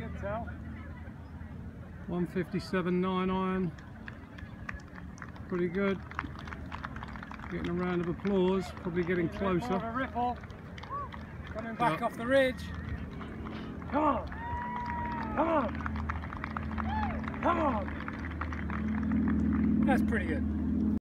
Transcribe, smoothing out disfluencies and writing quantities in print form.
good, Tal. 157 9 iron. Pretty good. Getting a round of applause. Probably getting closer. More of a ripple. Coming back off the ridge. Come on. Come on. Come on. That's pretty good.